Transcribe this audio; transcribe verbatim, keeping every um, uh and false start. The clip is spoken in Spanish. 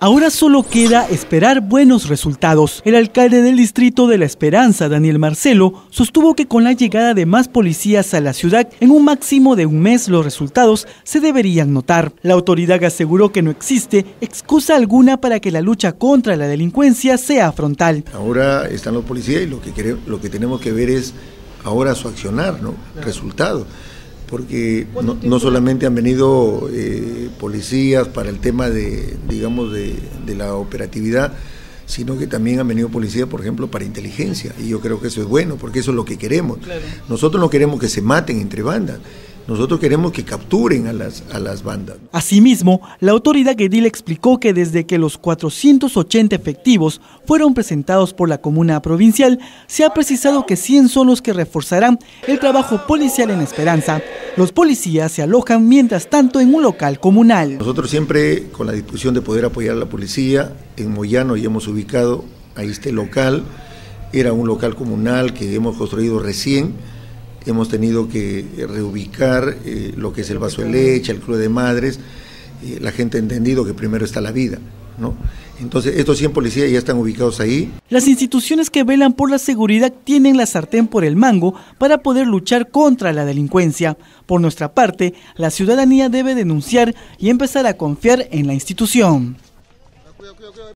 Ahora solo queda esperar buenos resultados. El alcalde del distrito de La Esperanza, Daniel Marcelo, sostuvo que con la llegada de más policías a la ciudad, en un máximo de un mes los resultados se deberían notar. La autoridad aseguró que no existe excusa alguna para que la lucha contra la delincuencia sea frontal. Ahora están los policías y lo que, queremos, lo que tenemos que ver es ahora su accionar, ¿no? Resultado. Porque no, no solamente han venido eh, policías para el tema de, digamos, de, de la operatividad, sino que también han venido policías, por ejemplo, para inteligencia, y yo creo que eso es bueno, porque eso es lo que queremos. Claro. Nosotros no queremos que se maten entre bandas, nosotros queremos que capturen a las, a las bandas. Asimismo, la autoridad edil explicó que desde que los cuatrocientos ochenta efectivos fueron presentados por la comuna provincial, se ha precisado que cien son los que reforzarán el trabajo policial en Esperanza. Los policías se alojan mientras tanto en un local comunal. Nosotros siempre con la disposición de poder apoyar a la policía, en Moyano ya hemos ubicado ahí este local, era un local comunal que hemos construido recién. Hemos tenido que reubicar eh, lo que es el vaso de leche, el club de madres. Eh, la gente ha entendido que primero está la vida, ¿no? Entonces, estos cien policías ya están ubicados ahí. Las instituciones que velan por la seguridad tienen la sartén por el mango para poder luchar contra la delincuencia. Por nuestra parte, la ciudadanía debe denunciar y empezar a confiar en la institución.